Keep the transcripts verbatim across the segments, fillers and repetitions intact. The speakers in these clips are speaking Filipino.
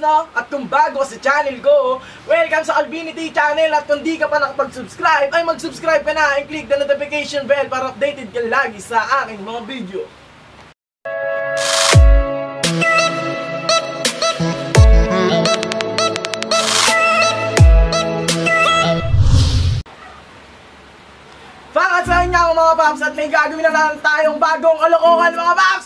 no? At kung bago sa channel ko, welcome sa Albinity Channel. At kung di ka pa nakapag-subscribe, ay mag-subscribe ka na and click the notification bell para updated ka lagi sa aking mga video. Pangat sa inyo mga paps at may gagawin na lang tayong bagong kalokohan mga paps!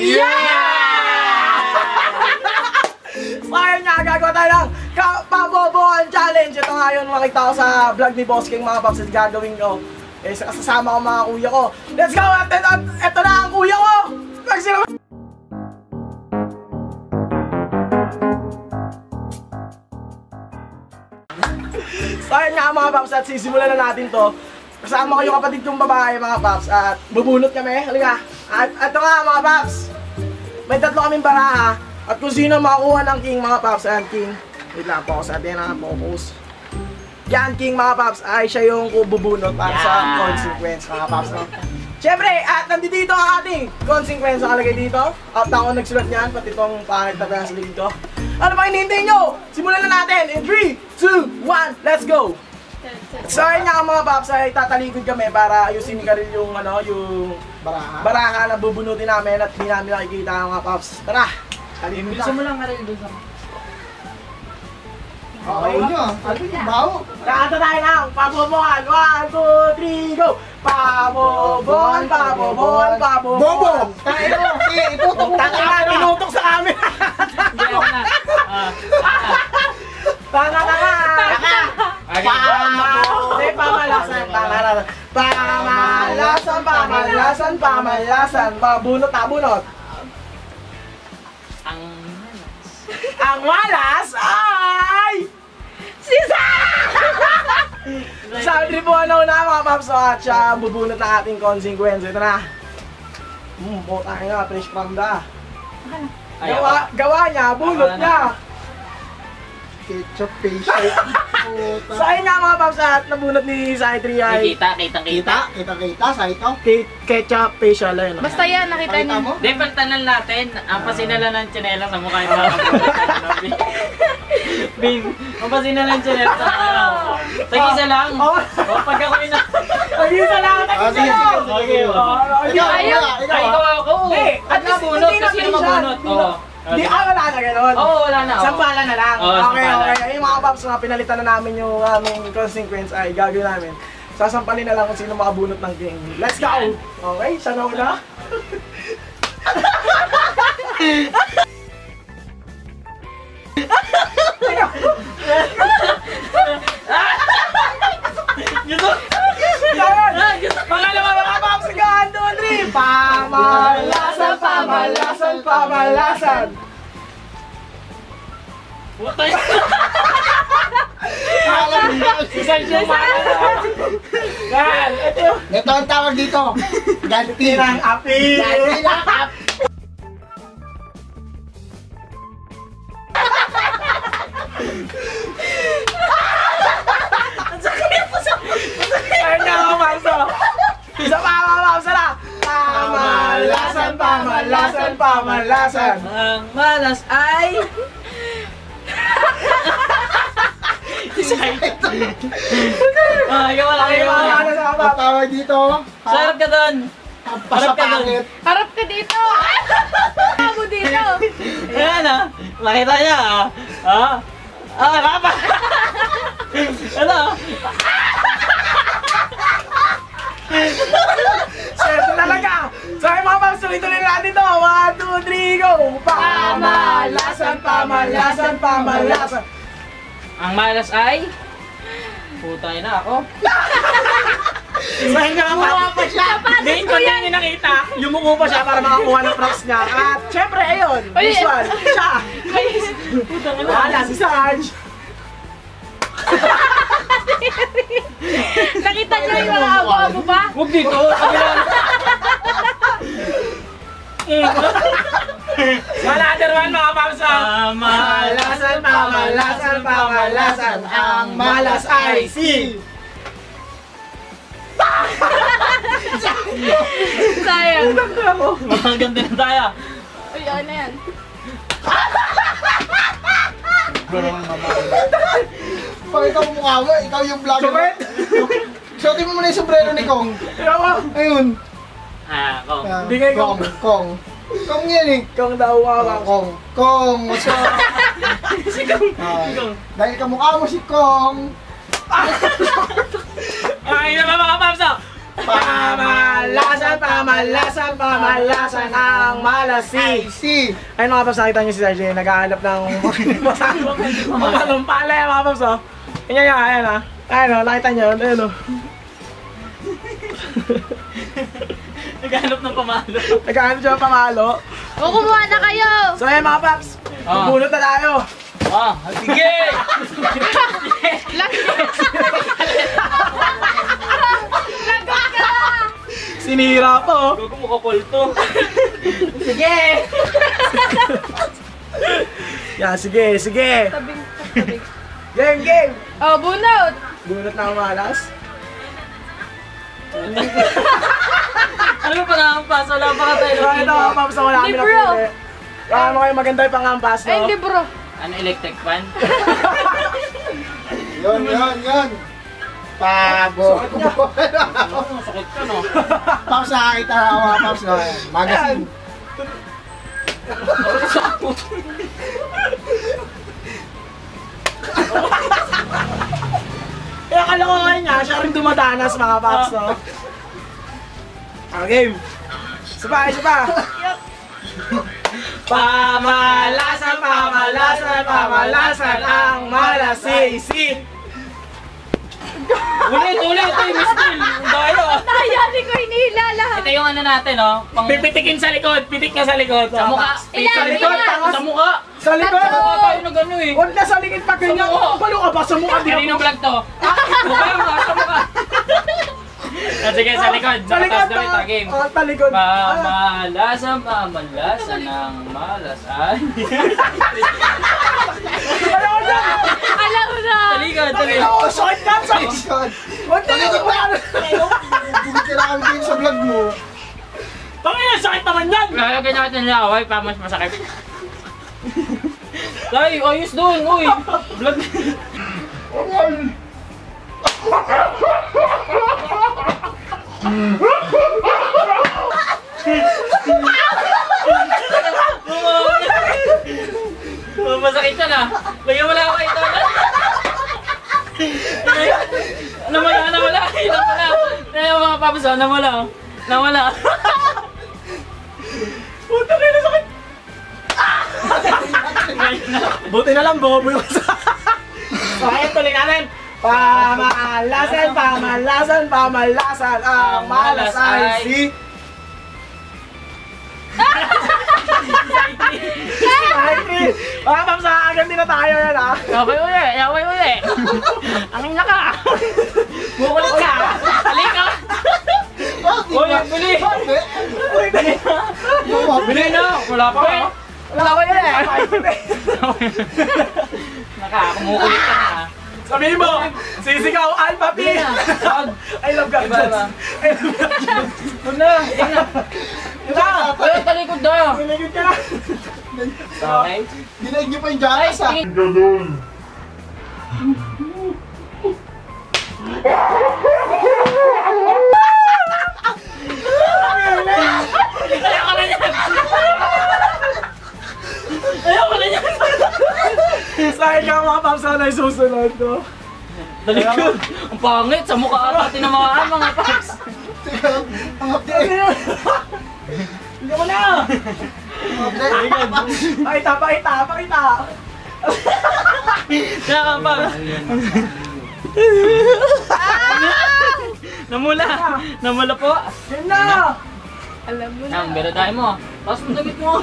Yeah! Kaya nga, gagawa tayo ng Pabobohan Challenge. Ito nga yun, makita ko sa vlog ni Boss King mga paps at gagawin ko. Eh, sasama ko mga kuya ko. Let's go! At ito, ito na ang kuya ko! Magsila! So ayun nga mga paps at sisimulan na natin to. Kasama ko yung kapatid kong babae mga paps at bubunot kami. Halika. At ito nga mga paps. May tatlo kaming baraha. At kung sino makakuha ng king mga paps. Ayan king. Wait lang po sa atin na focus. Yan king mga paps ay siya yung bubunot para yeah. Sa consequence mga paps. No? Siyempre at nandito dito ang ating consequence nakalagay dito. At ako nagsulat niyan pati itong pangit na sa dito. Ano ba hinihintay nyo? Simulan na natin in three, two, one, let's go! So ayun nga mga paps ay tatalikod kami para ayusin ka rin yung ano, yung baraha, baraha na bubunutin namin at hindi namin nakikita mga paps. Tara! Talikod na! Gusto mo lang ka rin doon sa mga. Okay nyo! Baho! Kanta tayo ng Pabobohan! one, two, three, go! Pabobohan! Pabobohan! Pabobohan! Bobo! Tayo! Itutok! Tayo na! Tinutok sa amin! Tanga na nga! Pamalasan, pamalasan, pamalasan, pamalasan, pamalasan, pamalasan, mabunot, abunot. Ang malas. Ang malas ay sisa! Sabi rin po ano na mga paps at siya bubunot ng ating consequence. Ito na. Hmm, puta nga, fresh from da. Gawa, gawa niya, bunot niya. Ketchup facial. So ayun nga mga paps at nabunot ni Sai three ay Kita, kita, kita. Kita, kita, kita sa ito. ketchup facial ayun. Basta yan, nakita niyo. mo? Di, pagtanan natin, ang pasinala ng tsinela sa mukha yung mga kapatid. Bin, ang pasinala ng tsinela sa mukha. Tag-isa lang. O, pag ako ina... Tag-isa lang, tag-isa lang! Okay, Ikaw, ikaw, Ay, ikaw ako. At nabunot kasi yung mabunot. Oo. Di, ah, wala na gano'n. Oo, wala na. Sampala na lang. Oo, okay, sampala. okay. Yung mga paps na pinalitan na namin yung aming consequence ay gagawin namin. Sasampalin na lang kung sino makabunot ng king. Let's go! Okay, siya na una. Pangalawa mga paps, one, two, three! Pamalasan, pamalasan, pamalasan! Putay! Isang yung malasan! Yan! Ito yung... Ito ang tawag dito. Ganti. Tirang api! Ganti ng api. Ayun na mga paps! Isa pa mga paps na! Pamalasan, pamalasan, pamalasan! Ang malas ay... Ah, ikaw wala kayo. Ang tawag dito. Sarap ka doon. Pasapangit. Harap ka dito! Ako dito! Ayan ah. Makita niya ah. Ah. Ah, rapa. Ano? Swerte talaga! So ay mga paps, tuloy-tuloy natin to! one, two, three, go! Pamalasan, pamalasan, pamalasan! Ang malas ay... Putay na ako. So yun nga mga paps, hindi ko yan yung nakita. Yumuko pa siya para makakuha ng props niya. At syempre, ayun, visual, siya! Wala, si Sarge! Nakita niyo yung mga abo-abo ba? Huwag dito. Kabilang. Another one mga paps! Pamalasan, pamalasan, pamalasan! Ang malas ay si... Sayang. Hanggang din na tayo. Uy, ano yan? Pakita mo mukha mo, ikaw yung vlogger. Sumet! Suotin mo muna yung sombrero ni Kong. Tignan mo! Ayun. Ah, kung. Ah, Hindi kay Kong. Kong. Kong yan eh. Kung daw Ah, mga Kong. Kong, what's up? Si Kong! Ah, dahil kamukha mo si Kong. Ay, na mga paps, oh. Pamalasan, pamalasan, pamalasan ang malasi. Si. Ayun mga paps, nakita niyo si Sergio, naghahanap ng masalong palay mga paps, oh. Yan yan, ayan ah. Ayan oh, nakita niyo, ayan oh. Naghanap ng pamalo. Naghahanap siya ng pamalo. O, kumuha na kayo! So ayan mga paps, Ah. bunot na tayo. Ah, sige! Lagot ka! Sinira po. Gago mo kapulto. Sige! Yan, sige, sige. Tabing, tabing. Game, game! Oh, bunot! Bunot na umalas. Ano ba pangampas? Wala pa ka tayo. So ito mga paps, wala kami na Libro. puli. Wala mo kayo maganda yung pangampas, Ay, no? libro. Ano, electric fan? Yun, yun, yun. Pabo. Oh, sakit ka, no? Paps, nakakita na ako mga Paps. No? Magazine. Kaya kalokohan niya, siya rin dumadanas mga paps, no? Ah, game! Isa pa, isa pa! Pamalasan, pamalasan, pamalasan ang malasisi! Ulit, ulit! Ito yung miskin! Dayo! Tayo, di ko hinihila lahat. Ito yung ano natin, no? Pang... Pipitikin sa likod, pitik ka sa likod. Sa mukha! Ilan, Sa likod, ilan? tangos. Sa mukha! Sa likod! Sa mukha tayo na gano'n eh! Huwag na sa likod pa ganyan! Sa mukha. Balo ka ba sa mukha? Di Kanino ako- vlog to? Mukha yung mga sa mukha! Ah, sige, sa likod! Sa likod! Tapos gawin ah. ta, game! Ah, sa likod! Ah. Pamalasan, pamalasan ng malasan. Ano ko dyan? Alam mo na! Sa likod, sa likod! Oh, short cut! Short Action. Huwag na lang! Bugit ka na kami din sa vlog mo. Pangina, sakit naman yan! Lalagyan natin ng laway para mas masakit. Tay, ayos doon, uy! Vlog. Oh, masakit ka na. Lagyan mo lang ako ito. Nawala, nawala. Nawala. Nawala mga papas, oh, nawala. Nawala. Puta na yun, sakit! Buti na lang, bobo yung sa... So, ayun, tuloy natin. Pamalasan, pamalasan, pamalasan ang malas ay si... Saitri! Mga paps, agad din na tayo yan, ha? Yaway uli, yaway uli. Ang ina ka. Bukulit ka. Halika. Uy, bili. Bili na. Wala pa. Wala ko yan, eh! Nakakumukulit ka na. Sabihin mo, sisigaw, Alpha P! I love God. Iba, iba. I love God. Ito na. Ito na. Ito! Uy, talikod na. Niligid ka na! Okay. Dinaig niyo pa yung jackass ah. Ayoko na yan. Ayoko na yan. Saan ka mga paps na yung susunod, no? Talikod. Ang pangit. Sa mukha ata tinamaan mga paps. Ang update. Hindi mo na! Pakita, pakita, pakita! Kaya pa. Namula. Namula po. Yun na! Alam mo na. Ang bero tayo mo. Tapos mo damit mo.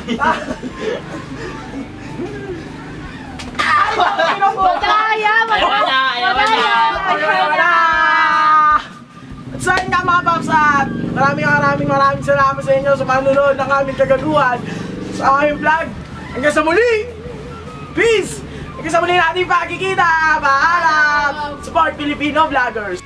Madaya! Ayaw na, ayaw na. Ayaw na! At sa inyo mga paps at maraming maraming maraming salamat sa inyo sa panunood ng aming kagaguhan sa aming vlog. Hanggang sa muli! Peace! Hanggang sa muli natin pagkikita! Paalam! Support Filipino vloggers!